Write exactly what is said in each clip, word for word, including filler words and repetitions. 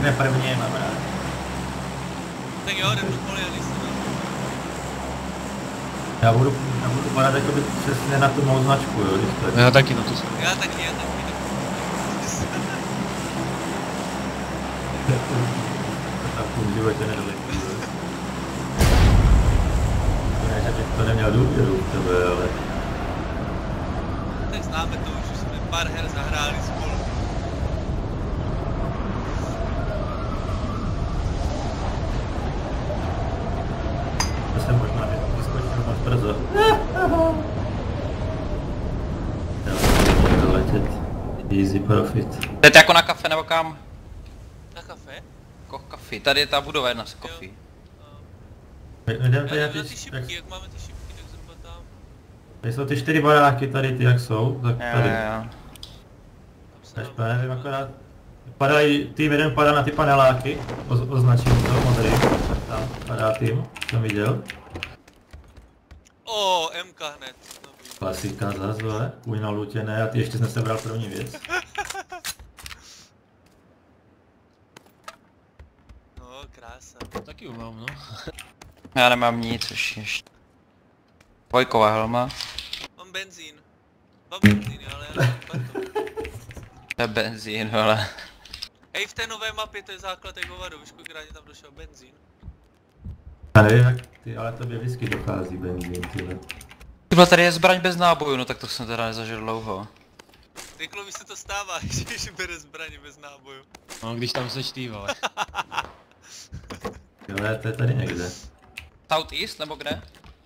řekne první, mám rád. Tak jo, jdem do Polianis. Já budu, já budu padat jakoby přesně na tu mou značku, jo, když to je. Já taky na to jsem. Já taky, já taky. To tam v životě nedoletí, jo. Ne, že bych to neměl důvěru v tebe, ale... Tak známe to už, jsme pár her zahráli spolu. To jsem možná vyskočil moc brzo. Já jsem to letět. Easy profit. Jdete jako na kafe nebo kam? Na kafe? Jako kafe, tady je ta budova jedna z kafe. Jdem tady Já na jdem na ty... ty šipky, jak máme ty šipky, tak zhruba tam. Tady jsou ty čtyři baráky tady, ty jak jsou, tak Jo, tady. jo, jo. Až nevím, akorát... Padají, tým jeden padá na ty paneláky, o, označím to modrý, tam padá tým, jsem viděl. O, M K hned. Dobrý. Klasika zase, vole, kůň nalutěné a ty ještě jsi sebral první věc. No, krása. Taky umám, no. Já nemám nic už ještě. Dvojková helma. Mám benzín. Mám benzíny, ale já nemám bato. To je benzín, ale. Hej, v té nové mapě to je základ jak hovado, víš kolikrát tam došel benzín. Já nevím jak ty, ale tobě vždycky dochází benzín, tyhle. Tyhle tady je zbraň bez nábojů, no tak to jsem teda nezažil dlouho. Ryklovi se to stává, když bere zbraně bez náboju. No, když tam seš ty, vole. Jo, to je tady někde. South East nebo kde?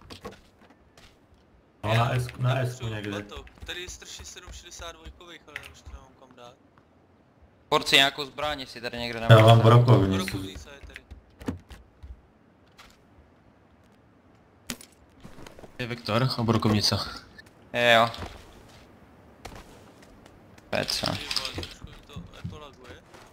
No na S, na S Potřebuji někde. batok. Tady je strašně sedm šedesát dva, ale už to nemám kam dát. Porci nějakou zbraň, jestli tady někde Já nemá. mám brokovnicu. Brokovnice je tady. Je Vektor a brokovnice. Jo. Peca. Ty vole, trošku mi to jako laguje.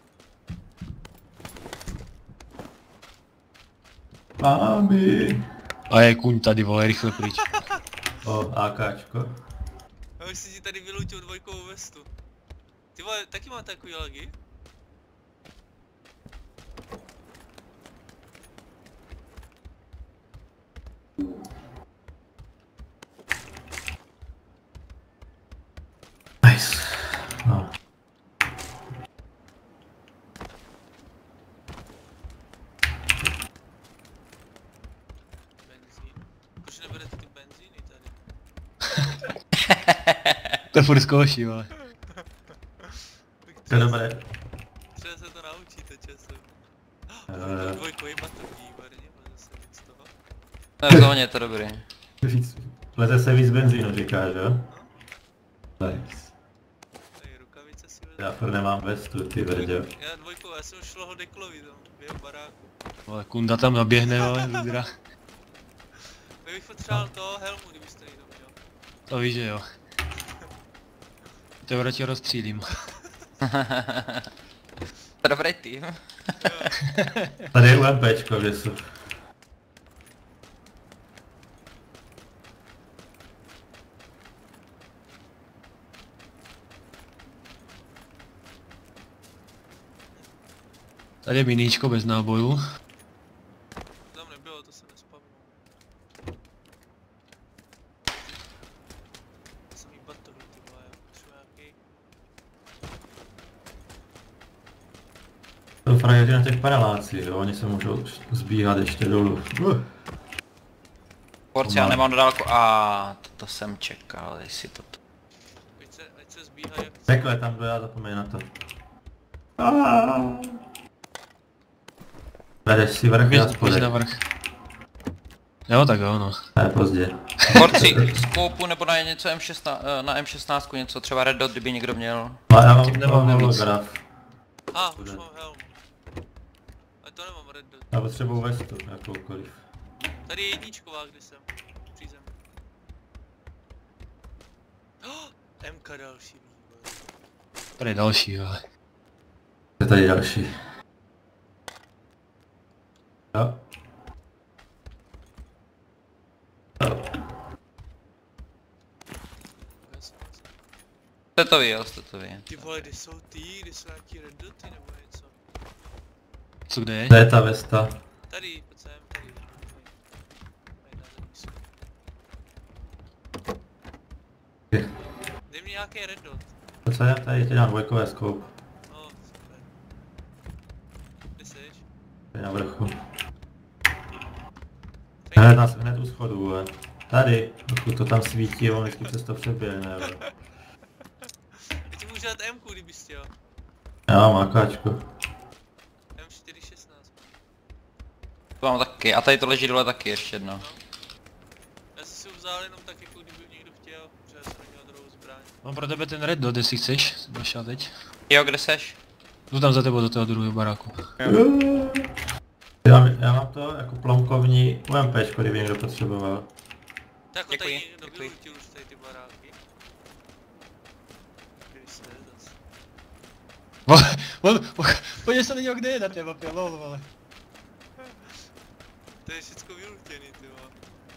Mami. A je kuň tady, vole, rychle pryč. O, AKčko. Já už si ti tady vylutil dvojkovou vestu. Ty vole, taky mám takový lagy? Nice. No. Benzín. Proč neberete ty benzíny tady? To je furt zkouší, vole. To je dobré. Třeba se to naučíte časem. Eh. Dvojkový batok, výborně, má zase víc toho. No v zóně je to dobrý. Víc, leze se víc benzínu, říkáš, jo? Nice. Tady rukavice si vezmu. Já furt nemám vestu, ty vrďo. Já dvojkový, já jsem šlo ho Deklovi tam, v jeho baráku. Vole, kunda tam naběhne, vole, zudra. Já bych potřeboval to helmu, kdybyste někdo měl. To víš, že jo. To radši rozstřílím. To je dobrý tým. Tady je UMPčko, kde jsou. Tady je miníčko bez nábojů. Tam nebylo, to se nespavilo. Samý batohy, ty vole, já potřebuji nějaký... To frajeři na těch panelácích, jo? Oni se můžou zbíhat ještě dolů. Uh. Porci, já nemám dodálku. A to, to jsem čekal, jestli to... Ať se, ať se zbíhají jak... Takhle tam byl, já zapomenu na to. Vedeš si vrch, já Běž, běž spodek. na vrch. Jo, tak jo, no. Ne, pozdě. Porci, skoupu nebo na něco M šestnáct, na M šestnáct něco, třeba Red Dot, kdyby někdo měl. No, já mám, Tím nemám nemám nic. holograf. A, už mám helmu. A to nemám red dot. Já potřebuji vestu, jakoukoliv. Tady je jedničková, kde jsem. Přízem. Oh, M K další výbor. Tady je další, ale. Je tady další. Jo. Jo. Jste to viděl, jste to viděl. Ty vole, kde jsou ty? Kde jsou nějaký red doty nebo něco? Co kde je? Kde je ta Vesta? Tady, pojď sem, tady. Tady na zemi. Je. Dej mi nějaký red dot. To co je? Tady tě dám dvojkové scope. No, super. Kde seš? Tady na vrchu. Hned, na, hned u schodu, vole. Tady, pokud to tam svítí, on vždycky přes to přeběhne, vole. Já ti můžu dát M-ku, kdybys chtěl. Já mám akáčku. M čtyři šestnáct. To mám taky, a tady to leží dole taky ještě jedno. Já jsem si ho vzal jenom tak, jako kdyby někdo chtěl, protože já jsem neměl druhou zbraň. Mám pro tebe ten red dot, jestli chceš. Jsem došel teď. Jo, kde seš? Jdu tam za tebou do toho druhého baráku. Já, já mám to jako plomkovní UMPčko, kdyby někdo potřeboval. Tak ho Děkuji, tady někdo děkuji. vylutil už tady ty baráky. Kde jsi, zas? Vole, vole, podívej se na něho, kde je na té mapě, lol, vole. To je všecko vylutěný, ty vole.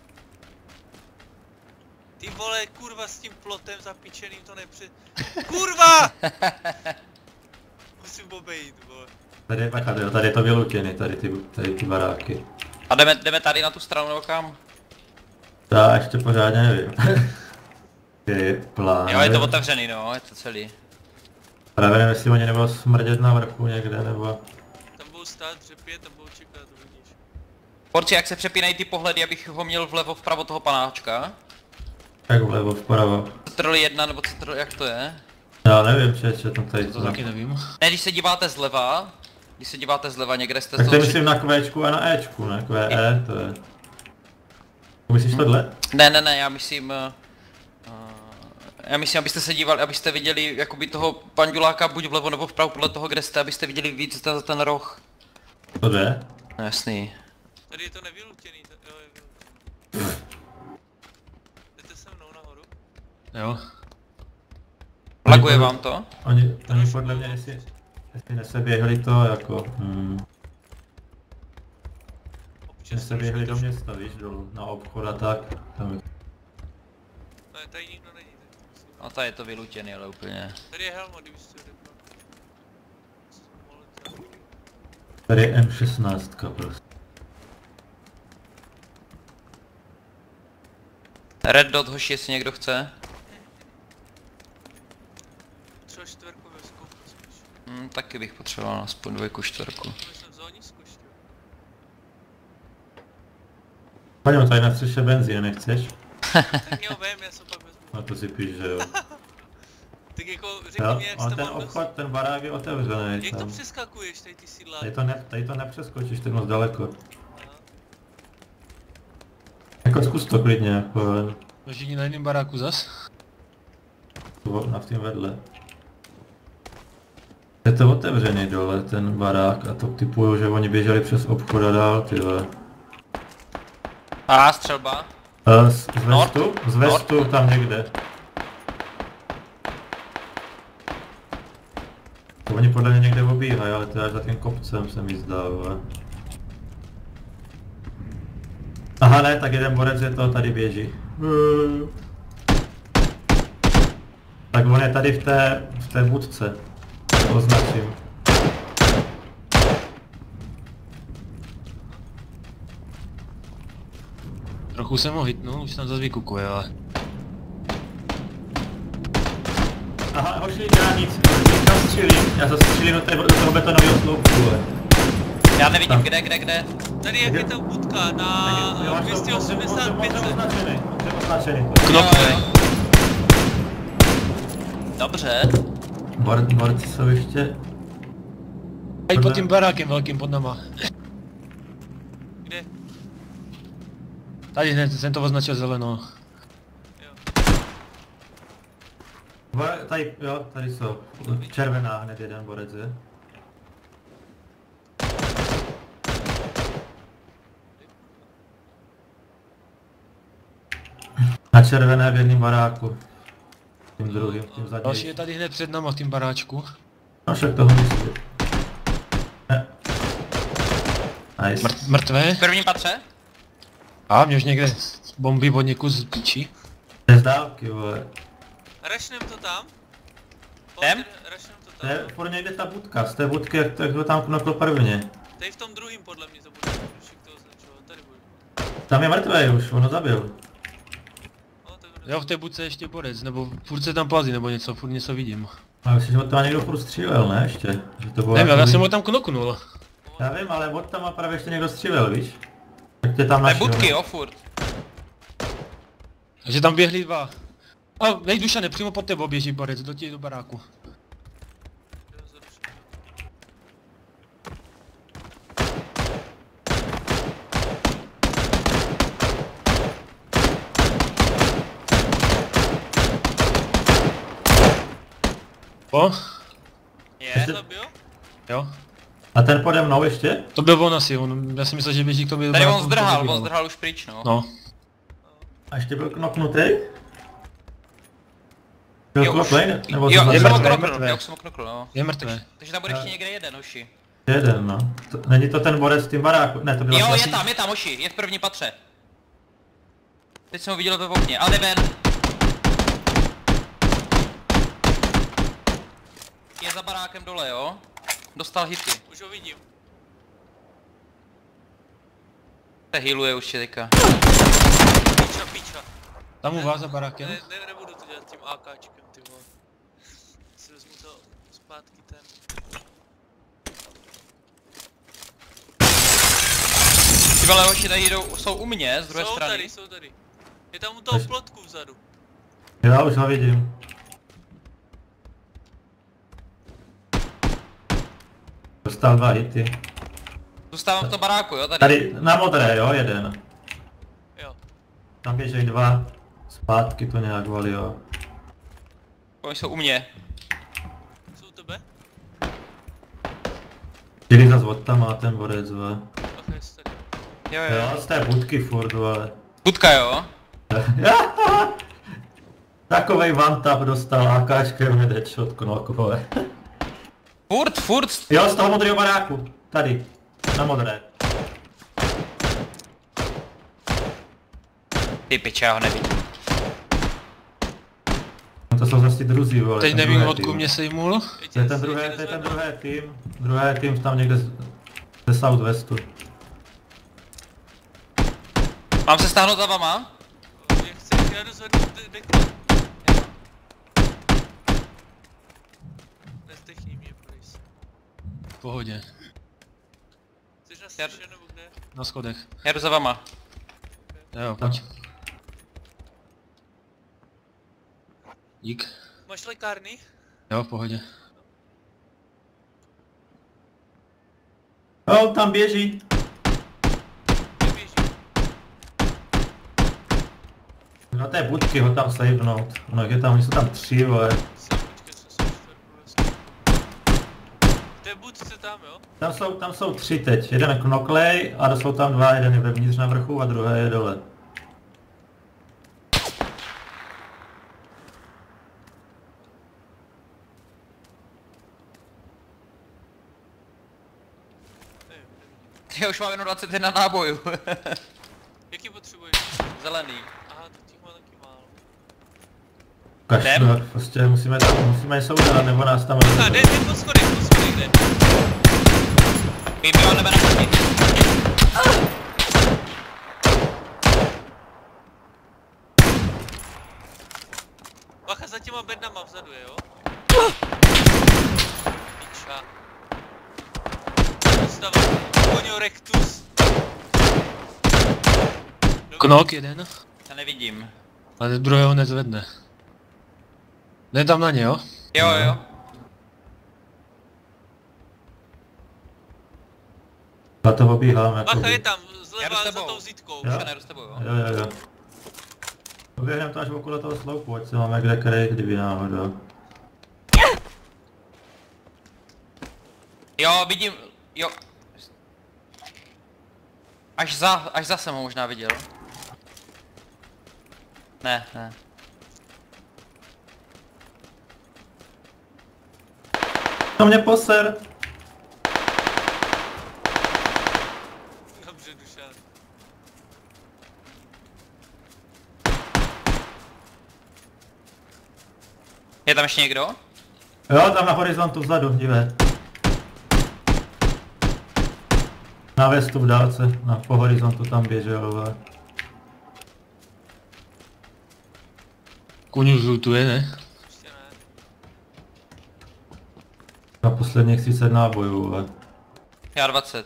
Ty vole, kurva, s tím plotem zapíčeným to nepře... Kurva! Musím obejít, vole. Tady je, tady, tady je to vylutěný, tady ty, tady ty baráky. A jdeme, jdeme tady na tu stranu nebo kam? Já ještě pořádně nevím. Je plán. Jo, je to otevřený, no, je to celý. Právě nevím, jestli oni nebudou smrdět na vrchu někde, nebo... Tam budou stát dřepě, tam budou čekat, uvidíš. Porci, jak se přepínají ty pohledy, abych ho měl vlevo vpravo toho panáčka? Jak vlevo, vpravo. Ctrl jedna nebo ctrl, jak to je? Já nevím, če, če tam tady... To, to taky nevím. Ne, když se díváte zleva, když se díváte zleva někde jste Tak to toho- myslím na Qčku a na Ečku, na Q E, to je... Myslíš tohle? Ne, ne, ne, já myslím... Uh, já myslím, abyste se dívali, abyste viděli jakoby toho panduláka buď vlevo nebo vpravo podle toho, kde jste, abyste viděli víc ten, ten roh. To jde? No, jasný. Tady je to nevylutěný, to, jo, je vylutěný. Jdete se mnou nahoru? Jo. Laguje vám to? Oni, oni podle mě, jestli, jestli neseběhli to jako... Hmm, Občas neseběhli do trošku- města, víš, dolů, na obchod a tak. Tam je. Ne, tady nikdo není, tak musím- No tady je to vylutěný, ale úplně. Tady je helma, kdybys to řekl. Tady je M šestnáct prostě. Red dot hoši, jestli někdo chce. Třeba čtverkové skoupy spíš. Hm, taky bych potřeboval aspoň dvojku, čtvrku. My jsme v zónisku ještě. Paňo, tady na střeše benzín, nechceš? Tak jo, vem, já se pak vezmu. No to si píš, že jo. Tak jako řekni Jo, mi, jak on jste ten mám obchod, ten barák je otevřený Jak to tam. přeskakuješ, tady ty sídla? Tady to, ne, tady to nepřeskočíš, tak moc daleko. Aha. Jako zkus to klidně, jako Všichni na jiném baráku zas. vo- na tím vedle. Je to otevřený dole, ten barák, a to typuju, že oni běželi přes obchod a dál, ty vole. A střelba. A z, z Nord? vestu? Z vestu tam někde. To oni podle mě někde obíhají, ale to je až za tím kopcem se mi zdá, vole. Aha ne, tak jeden borec je to, tady běží. Tak on je tady v té, v té budce. To označím. Trochu jsem ho hitnul, už tam zase vykukuje, ale... Aha, hoši, já nic, já střílím, já zastřílím do, té, do toho betonového sloupu, vole. Já nevidím, Tam. kde, kde, kde. Tady jak je ta budka na dvě stě osmdesát pět. označený, je označený. Knop, Jo, jo. Dobře. Bord, borci jsou ještě... I pod tím barákem velkým pod nama. Kde? Tady hned jsem to označil zeleno. Jo. Bor, tady, jo, tady jsou. Červená hned jeden borec je. Na červené v jedním baráku. Tím druhým, tím Další je zadním. tady hned před náma v tím baráčku. No však toho myslí. Ne. Nice. Mrt, mrtvé. V prvním patře? A mě už někde bomby od někud z píči. To je z dálky, vole. Rašnem to tam? Jdem? Rašnem to To tam. je furt někde ta budka, z té budky, jak, jak ho tam knokl prvně. Tady v tom druhým podle mě to bude, když to označovat, tady bude. Tam je mrtvý už, ono zabil. No, tak Jo, v té budce ještě borec, nebo furt se tam plazí, nebo něco, furt něco vidím. Ale myslím, že od toho někdo furt střílel, ne ještě? Že to bylo Nevím, jako já by- jsem ho tam knoknul. Já vím, ale od tam právě ještě někdo střílel, víš? Tak tě tam To je našel. budky, jo, furt. Takže tam běhli dva. A nej Dušane, přímo pod tebou běží borec, do těch do baráku. jo, zlepší. O, Je. Zabil? jo. A ten pode mnou ještě? To byl on asi, on, já si myslel, že běží k tobě do Tady baráku. on zdrhal, poběhl. on zdrhal už pryč, no. No. A ještě byl knoknutý? Byl Jo, knoklej? už- Nebo Jo, to mrtvý, já jsem ho zabil? mrtvý. knoknul, já už jsem ho knoknul, no. Je mrtvé. Takže tam bude ještě někde jeden, oši. Jeden, no. To, není to ten borec v tím baráku? Ne, to byl Jo, asi... je tam, je tam, oši, je v první patře. Teď jsem ho viděl ve okně, ale jde ven. Je za barákem dole, jo. Dostal hity. Už ho vidím. Se healuje už teďka. Píča, píča. Tam u vás za barákem? Ne, ne, nebudu to dělat tím AKčkem, ty vole. Si vezmu to zpátky ten. Ty vole, hoši tady jdou, jsou u mě z druhé Jsou strany. tady, jsou tady. Je tam u toho Až- plotku vzadu. Já už ho vidím. Dostal dva hity. Zůstávám v tom baráku, jo, tady. Tady na modré, jo, jeden. Jo. Tam běžejí dva. Zpátky to nějak volí, jo. Oni jsou u mě. Jsou u tebe? Čili zas od tam má ten borec, vole. Ach, jest tady. Jo, jo. Jo, z té budky furt, vole. Budka, jo. Takovej one-tap dostal AKčkem hned headshot knok, vole. Furt, furt. Jo, z toho modrého baráku. Tady. Na modré. Ty piče, já ho nevidím. No to jsou zase ty druzí, vole. Teď ten nevím, druhý odkud tým. mě sejmul. To je ten druhý, to je ten druhý tým. Druhý tým tam někde z- ze Southwestu. Mám se stáhnout za vama? Jak chceš, já jdu zvednout de- dekla. Nezdechni mě, please. V pohodě. Jsi na střeše nebo kde? Na schodech. Já jdu za vama. Jo, pojď. Dík. Máš lékárny? Jo, v pohodě. Jo, tam běží. Neběží. Na té budky ho tam savenout. No, je tam, oni jsou tam tři, vole. Jsem, počkej, jsem se čtvrku. V té budce tam, jo? Tam jsou, tam jsou tři teď. Jeden knoklej a jsou tam dva, jeden je vevnitř na vrchu a druhý je dole. Nevím, nevím. Já už mám jenom dvacet jedna nábojů. Jaký potřebuješ? Zelený. Aha, to těch má taky málo. Kašle, prostě musíme, musíme něco udělat, nebo nás tam... Aha, jde, jde po schodech, po schodech jde. Vím, jo, nebe na chodník. Bacha za těma bednama vzadu je, jo? Piča. Dostává. Konio rectus. Knok jeden, Já nevidím. ale druhého nezvedne. Jde tam na ně, jo? Jo, jo. Na to obíhám, jako... Bacha je tam, Já jdu s zleva za tebou. tou zítkou. Jo. Už nejdu s tebou, jo. Jo, jo, jo. Oběhneme to až okolo toho sloupu, ať se máme kde kryt, kdyby náhodou. Jo, vidím, jo. Až za, až za jsem ho možná viděl. Ne, ne. To mě poser! Dobře, Dušan. Je tam ještě někdo? Jo, tam na horizontu vzadu, dívej. Na vestu v dálce, na po horizontu tam běžel, vole. Kuň už lutuje, ne? Ještě ne. Na posledních třicet nábojů, vole. Já dvacet.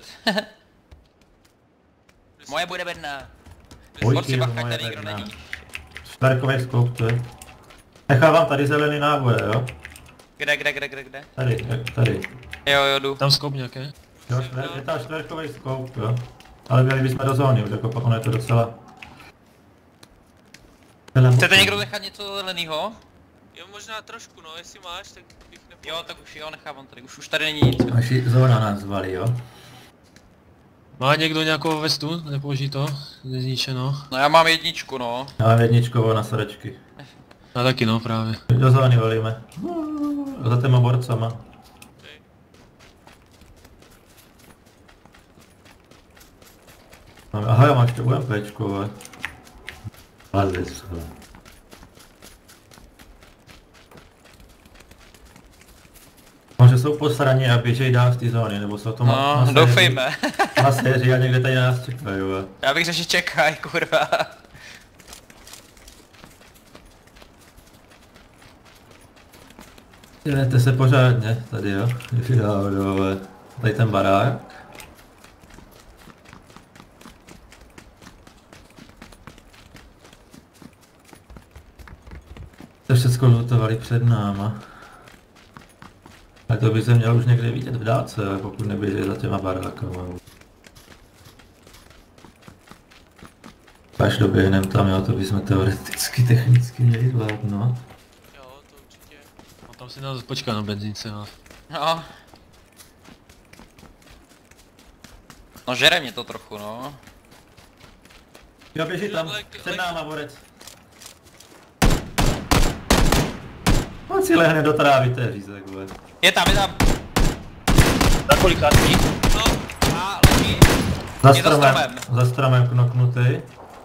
Moje bude bedna. Oj, Borci ty, bacha, moje tady nikdo bedna. není. Šperkovej skok, to je. Nechávám tady zelený náboje, jo? Kde, kde, kde, kde, kde? Tady, tady. Jo, jo, jdu. Tam skop nějaké? Jo, šver, je tam čtverkový skok, jo? Ale měli bychom do zóny, už jako pak ono je to docela... Chcete někdo nechat něco zelenýho? Jo, možná trošku, no, jestli máš, tak bych nepomůžu. Jo, tak už jo, nechávám tady, už, už tady není nic. Jo. Naši zóna nás zvali, jo? Má někdo nějakou vestu? Nepoloží to? Nezničeno. No já mám jedničku, no. Já mám jedničkovou na sadačky. Já taky no, právě. Do zóny valíme. Za těma borcama. Okay. Mám- Aha, já mám ještě UMPčko, vole. Lazec, vole. Možná jsou posraní a běžej dál z té zóny, nebo jsou to No, doufejme. Na sérii a někde tady nás čekají, vole. Já bych řekl, že čekaj, kurva. Dělejte se pořádně, tady jo. Jo, jo, tady ten barák. To všechno lutovali před náma. A to by se měl už někde vidět v dálce, pokud neběží za těma barákama. Až doběhnem tam, jo, to bychom teoreticky, technicky měli zvládnout, no. Jo, to určitě. No, tam si nás počká na benzínce, no. No. No žere mě to trochu, no. Jo, běží tam, Lek- před lek- náma borec. On si lehne do trávy, to je řízek, vole. Je tam, je tam. Na kolikátní? No, A, leží. Za Je za stromem, stromem. za stromem knoknutý.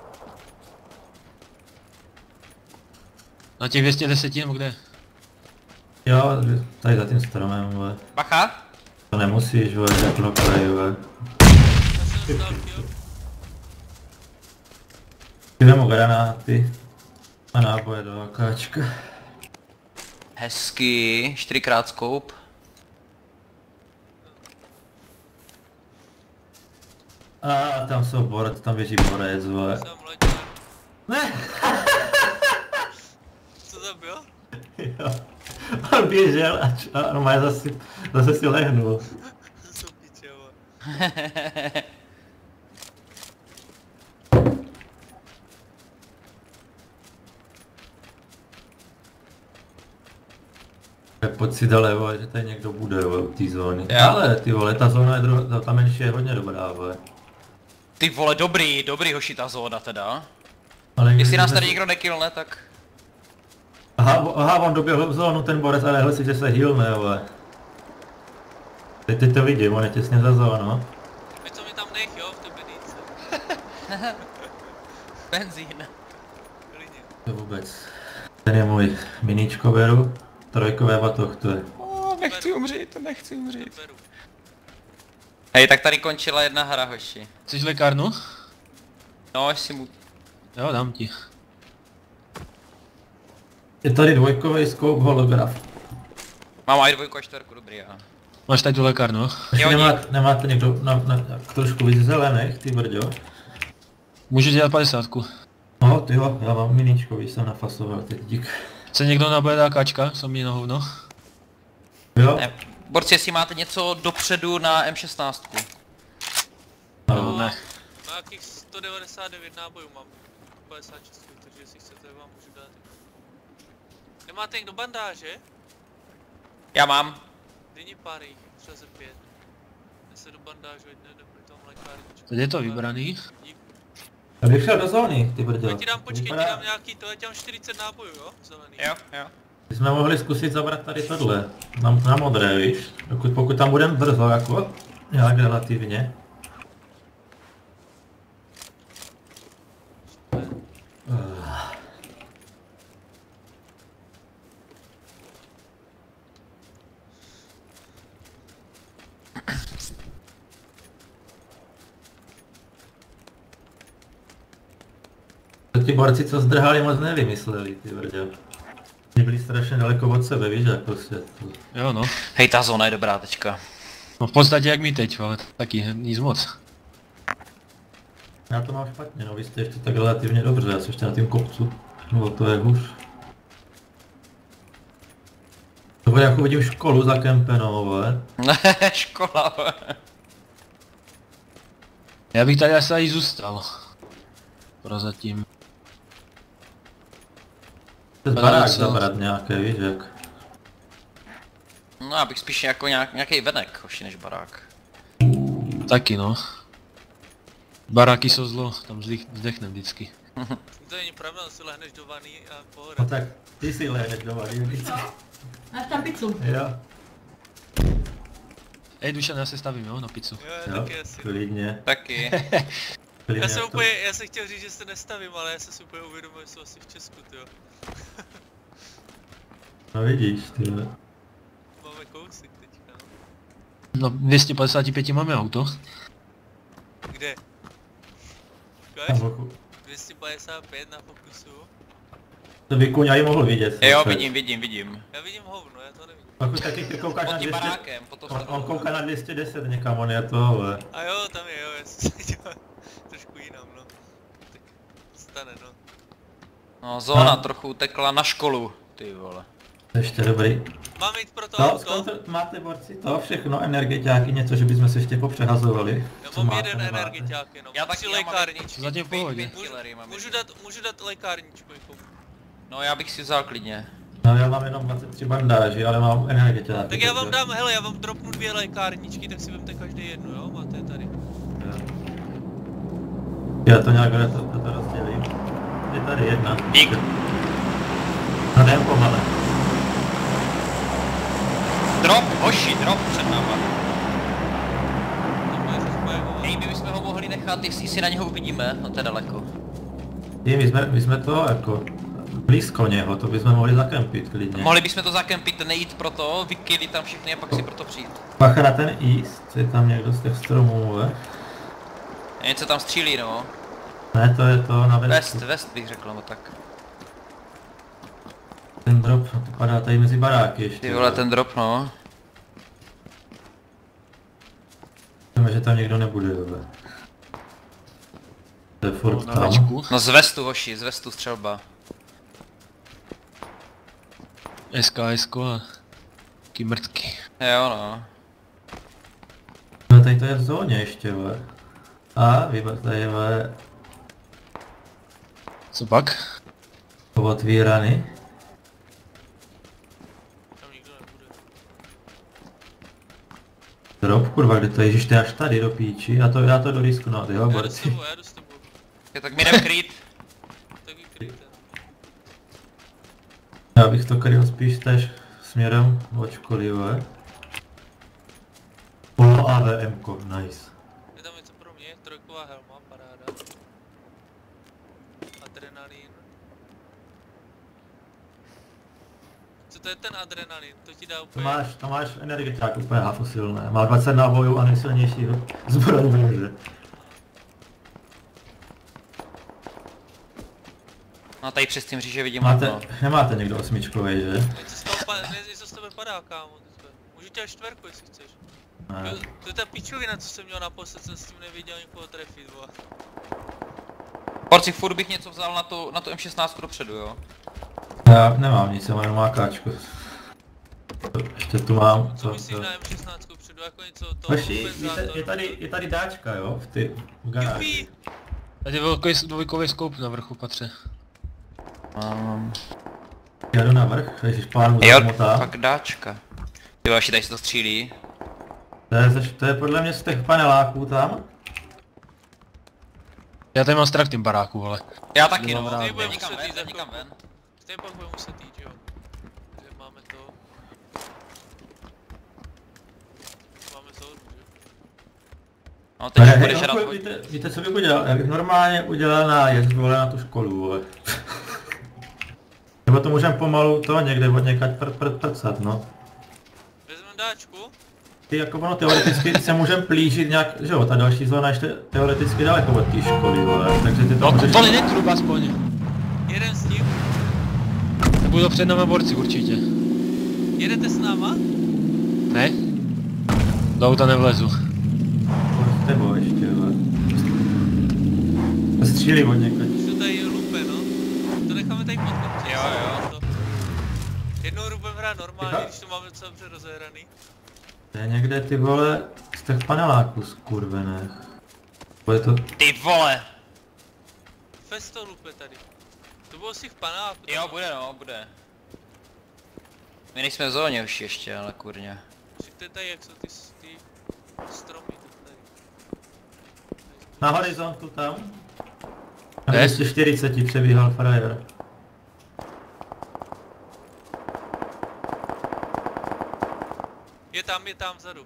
Na těch dvě stě deset nebo kde? Jo, tady za tím stromem, vole. Bacha. To nemusíš, vole, jak knoklej, vole. já jsem dostal kill. Jdeme mu granáty. A náboje do akáčka. Hezky, čtyřikrát scope. A tam jsou borec, tam běží borec, vole. Jsem letěl. Ne! Co to bylo? Jo. On běžel a, č- a normálně zase, zase si lehnul. Co piče, vole. Tak pojď si doleva, že tady někdo bude, vole, u té zóny. Jo. Ale ty vole, ta zóna je druhá, ta menší je hodně dobrá, vole. Ty vole, dobrý, dobrý hoši ta zóna teda. Ale Jestli nás jsme tady si- nikdo nekillne, tak... Aha, o- aha, on doběhl v zónu ten borec, ale hle si, že se healne, vole. Teď, teď to vidím, on je těsně za zónu. Teď co mi tam nech, jo, v té bedínce. Benzín. Klidně. To vůbec. Ten je můj miníčko beru. Trojkové batoh, to je. Oh, nechci umřít, nechci umřít. Beru. Hej, tak tady končila jedna hra, hoši. Chceš lékárnu? No, jestli mu... Jo, dám ti. Je tady dvojkový scope holograf. Mám i dvojku a čtverku, dobrý, jo. Máš tady tu lékárnu? Ještě Jo, nemáte, nemáte někdo na, na, na, trošku víc zelených, ty brďo? Můžu dělat padesátku. No, ty jo, já mám miníčko, víš, jsem nafasoval teď, dík. Chce někdo na BDAkáčka? Jsou mi na hovno. Jo? Ne, borci, jestli máte něco dopředu na M šestnáct. No, ne. Na nějakých sto devadesát devět nábojů mám. padesát šest, takže jestli chcete, vám můžu dát. Nemáte někdo bandáže? Já mám. Dej pár jich, třeba ze pět. Já se do bandážu, ať nejde proti tomu lékárničku. Teď je to vybraný. Dík. Já bych šel do zóny, ty brďo. Já ti dám, počkej, ti Vypadá- dám nějaký, to já ti dám čtyřicet nábojů, jo? Zelený. Jo, jo. My jsme mohli zkusit zabrat tady tohle, na, na modré, víš? Dokud, pokud tam budeme brzo, jako, nějak relativně. Uh. ti borci, co zdrhali, moc nevymysleli, ty brdě. Oni byli strašně daleko od sebe, víš, jak prostě. Jo no. Hej, ta zóna je dobrá teďka. No v podstatě jak mi teď, ale taky nic moc. Já to mám špatně, no vy jste ještě tak relativně dobře, já jsem ještě na tím kopcu. No to je hůř. Tohle jako vidím školu za kempenou, vole. Škola, vole. Já bych tady asi i zůstal. Prozatím. To je Ale barák co? zabrat nějaké, víš jak. No já bych spíš jako nějak, nějaký venek, hoši, než barák. Taky no. Baráky jsou zlo, tam zdech, zdechnem vždycky. To není pravda, si lehneš do vany a pohoda. No tak, ty si lehneš do vady, vždycky. Máš tam pizzu. Jo, Ej Dušan, já se stavím jo, na pizzu. Jo, jo, taky asi. klidně. Taky. klidně Já jsem jak to- úplně, já jsem chtěl říct, že se nestavím, ale já jsem si úplně uvědomil, že jsou asi v Česku, tyjo. No vidíš, ty vole. Máme kousek teďka. No dvě stě padesát pět máme auto. Kde? Tam Ukáž? boku. dvě stě padesát pět na fokusu. To by kuň aj mohl vidět. Jo, tak. vidím, vidím, vidím. Já vidím hovno, já to nevidím. Pokud taky ty koukáš Pod na tím dvě stě... barákem, pod to On, on kouká na dvě stě deset někam, on je to, vole. A jo, tam je, jo, já jsem se dělal trošku jinam, no. Tak stane, no. No, zóna No. trochu utekla na školu, ty vole. Ještě dobrý. Máme jít pro to No, auto? zkontr- máte borci to všechno, energetiáky, něco, že bychom se ještě popřehazovali. Já Co mám máte, jeden nemáte? energetiák jenom. Já Tři taky, já mám lékárničky. Zatím v pohodě. Pět killery mám Můžu ještě. dát, můžu dát lékárničku někomu. No já bych si vzal klidně. No já mám jenom dvacet tři bandáží, ale mám energetiáky. Tak já vám takže- dám, hele, já vám dropnu dvě lékárničky, tak si vemte každý jednu, jo? Máte je tady. Jo. Já to nějak to, to, to rozdělím. Je tady jedna. Dík. No jdem pomale. Drop, hoši, drop před náma. Tam bude řez bojevovat. Hej, my bychom ho mohli nechat, jestli si na něho uvidíme, no to je daleko. Ty, my jsme, my jsme to jako blízko něho, to bychom mohli zakempit klidně. Mohli bychom to zakempit, nejít pro to, vykillit tam všechny a pak si proto přijít. Bacha na ten east, je tam někdo z těch stromů, ve? Něco tam střílí, no. Ne, to je to na West, vestu. west bych řekl, no tak. Ten drop, no to padá tady mezi baráky ještě. Ty vole, ten drop, no. Víme, že tam někdo nebude, ve. To je furt Na tam. večku. No z vestu, hoši, z vestu střelba. S K S a taky mrtky. Jo, no. No tady to je v zóně ještě, ve. A, vyba, tady je, ve, Co pak? otvíraný. Tam nikdo nebude. Drop, kurva, kde to je, ježiš, to je až tady do píči, já to, já to dorisknu, ty jo, Já jdu s borci. tebou, já jdu s tebou. Je tak mi jdem krýt. Taky kryjte. Já bych to kryl spíš tež směrem od školy, ve. Polo A V M ko, nice. Je tam něco pro mě, trojková helma, paráda. Adrenalin. Co to je ten adrenalin? To ti dá To úplně... máš, to máš energeták úplně hafo silné, má dvacet nábojů a nejsilnější zbroj v hře. No tady přes tím říže vidím Máte, okno. nemáte někdo osmičkovej, že? Něco z toho pa- ne, něco z tebe padá, kámo. teďka. Můžu tě až čtverku, jestli chceš. Ne. To, to je ta pičovina, co jsem měl naposled, jsem s tím nevěděl nikoho trefit, vole. Porci, furt bych něco vzal na to, na to M šestnáct dopředu, jo. Já nemám nic, já mám jenom AKčko. To, ještě tu mám, Co to, myslíš to. na M šestnáct předu, jako něco to Hoši, víte, je tady, je tady dáčka, jo, v ty, v garáži. Jupi! Tady je velký dvojkový skoup na vrchu patře. Um, Já jdu na vrch, ježiš, pán mu jo, zamotá. tak dáčka. Ty vaši, tady se to střílí. To je, ze- to je podle mě z těch paneláků tam. Já tady mám strach tím baráku, ale. Já taky, Mám no. rád, Jdem no. někam Muset ven, jít jdem za někam chvilku. ven. Stejně pak budeme muset jít, jo. Takže máme to... Máme to, že? No teď Ne, už hej, budeš rád Honko, chodit. víte, víte, co bych udělal? Já bych normálně udělal nájezd, vole, na tu školu, vole. Nebo to můžeme pomalu to někde od někať pr, pr, prcat, no. Vezmeme dáčku. Ty jako ono teoreticky se můžeme plížit nějak, že jo, ta další zóna ještě teoreticky daleko od té školy, vole, takže ty to No můžeš... to není trup aspoň. Jeden s ním. Budou před náma borci určitě. Jedete s náma? Ne? Do auta nevlezu. S tebou ještě, ale... Střílí od někud. Už to tady lupe, no. To necháme tady potkat. Jo, jo. Jednou rubem hrát normálně, když to máme docela dobře rozehraný. To je někde ty vole z těch paneláků skurvené. Bude to... Ty vole! Festo lupe tady. To bylo si v paneláku. Jo, bude no, bude. My nejsme v zóně už ještě, ale kurně. Však tady, jak jsou ty, ty stromy, to tady. Na horizontu tam. Na Kde? dvě stě čtyřicet přebíhal frajer. Je tam, je tam vzadu.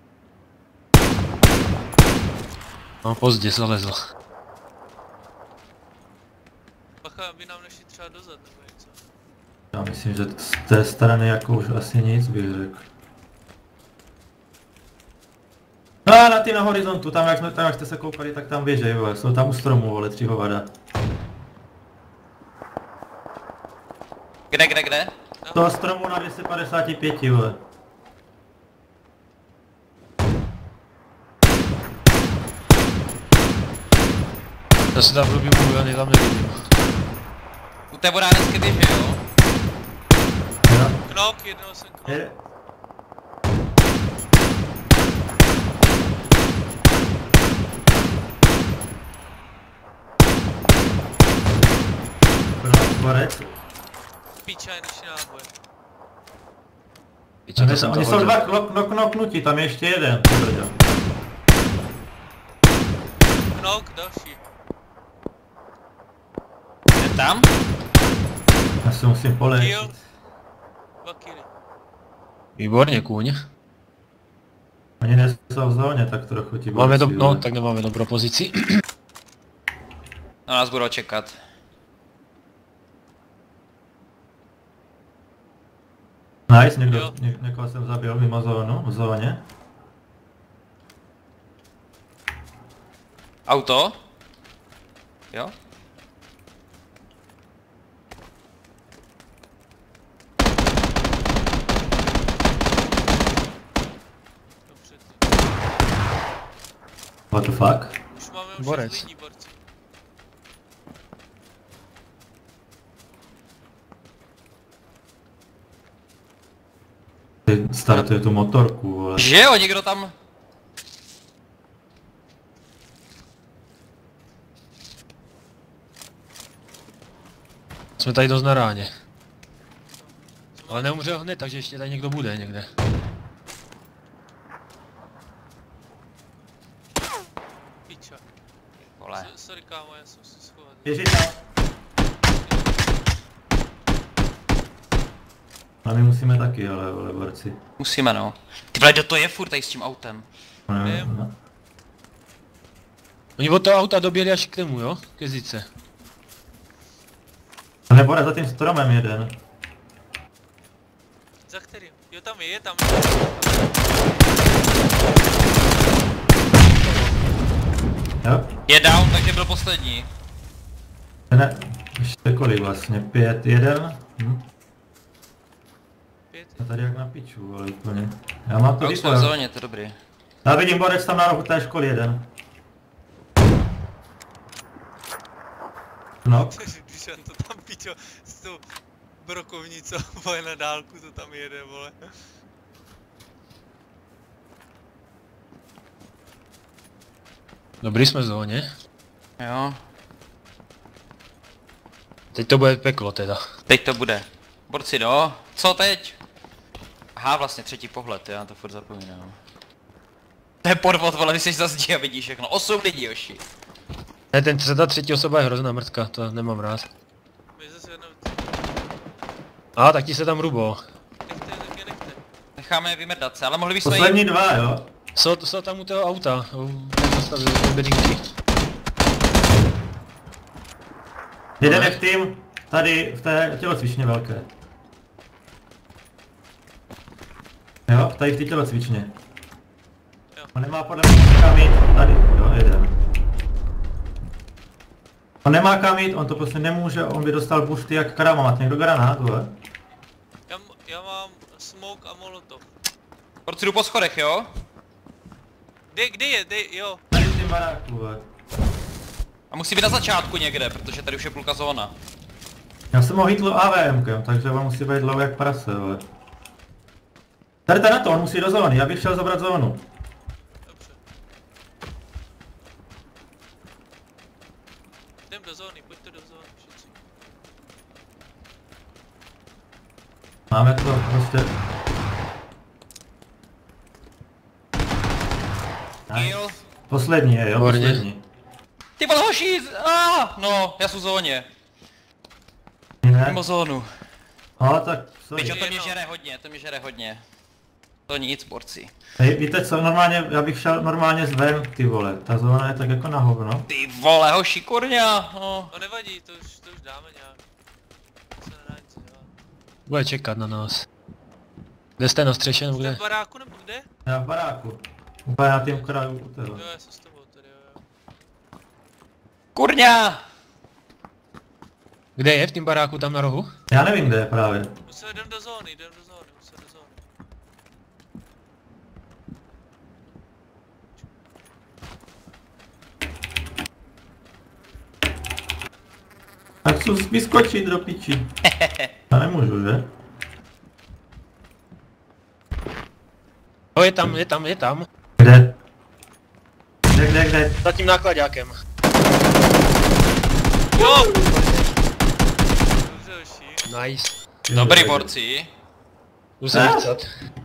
No pozdě zalezl. Bacha, aby nám nešli třeba dozad nebo něco. Já myslím, že z té strany jako už asi nic bych řekl. No a na ty na horizontu, tam jak, jsme, tam jak jste se koukali, tak tam běžej, vole. Jsou tam u stromu, vole, tři hovada. Kde, kde, kde? Z toho stromu na dvě stě padesát pět, vole. Já se tam v rubí já tam nevidím. U té vodárenské běže, jo? Jo. Knok, jednoho jsem knok. Je. Borec. Píča je naši náboj. Víte, to jsem Oni to jsou hodil. dva knok, knok, knoknutí, tam je ještě jeden. ty brďo. Knok, další. Je tam? Já si musím Kill. polejit. Dva killy. Výborně, kůň. Oni nejsou v zóně, tak trochu ti Máme do, borci, no, vole. tak nemáme dobrou pozici. Na nás budou čekat. Nice, někdo, Jo. ně, někoho jsem zabil mimo zónu, v zóně. Auto? Jo? Dobře, ty. What the fuck? Už máme už Borec. šest lidí, borci. Ty startuje tu motorku, vole. Že jo, někdo tam... Jsme tady dost na ráně. Ale neumřel hned, takže ještě tady někdo bude někde. Píča. Vole. S- Sorry kámo, já jsem si schoval. Běží tam. A my musíme taky, ale vole, borci. Musíme no. Ty vole, kdo to je furt tady s tím autem? No, Vím. no. Oni od toho auta doběli až k tomu, jo? Ke zice. A nebo za tím stromem jeden. Za kterým? Jo, tam je, je tam. Jo? Je down, takže byl poslední. Ne, ještě kolik vlastně? Pět, jeden? Hm? Pět. A tady jak na piču, ale úplně. Já mám to A už jsme v vypadá. zóně, to je dobrý. Já vidím borec tam na rohu té školy jeden. No, Když on to tam píčo s tou brokovnicou, vole, na dálku to tam jede, vole. Dobrý, jsme v zóně. Jo. Teď to bude peklo teda. Teď to bude. Borci, no. Co teď? Aha, vlastně třetí pohled, já na to furt zapomínám. To je podvod, vole, ty jsi za zdí a vidíš všechno. Osm lidí, Joši. Ne, ten ta třetí osoba je hrozná mrtka, to nemám rád. My zase jednou... A, tak ti se tam rubo. Nechte, tak mě nechte. Necháme je vymrdat se, ale mohli bychom poslední jim... dva, jo? Jsou, jsou tam u toho auta, u zastavili bedínky. Jeden je v tým, tady v té tělocvičně velké. Jo, tady v té tělocvičně. Jo. On nemá podle mě kam jít, tady, jo, jeden. On nemá kam jít, on to prostě nemůže, on by dostal bušty jak karama. Máte někdo granát, vole? Já, m- já mám smoke a molotov. Borci, jdu po schodech, jo? Kde, kde je, kde, jo. Tady v tím baráku, vole. A musí být na začátku někde, protože tady už je půlka zóna. Já jsem ho hitl AVMkem, takže on musí být low jak prase, vole. Tady ten na to, on musí do zóny, já bych šel zabrat zónu. Dobře. Jdem do zóny, pojďte do zóny všichni. Máme to prostě... Kill. Poslední je, jo, Výborně. poslední. Ty vole hoši! Ah, no, já jsem v zóně. Ne? Mimo zónu. No tak, sorry. Pičo, to mě Jenom. žere hodně, to mě žere hodně. To nic, borci. Hej, víte co, normálně, já bych šel normálně zven, ty vole, ta zóna je tak jako na hovno. Ty vole, hoši, kurňa, no. No nevadí, to už, to už dáme nějak. To se nedá nic dělat. Bude čekat na nás. Kde jste na střeše nebo Jste kde? v baráku nebo kde? Já v baráku. Úplně na tým kraju u tebe. Jo, já jsem s tebou tady, jo, jo. Kurňa! Kde je v tím baráku tam na rohu? Já nevím, kde je právě. Musíme jdem do zóny, jdem do zóny, musíme do zóny. Tak co vyskočit do piči. Já nemůžu, že? Jo, je tam, je tam, je tam. Kde? Kde, kde, kde? Za tím nákladákem. Jo! Dobře, hoši. Nice. Dobrý, borci. Jdu se vychcat.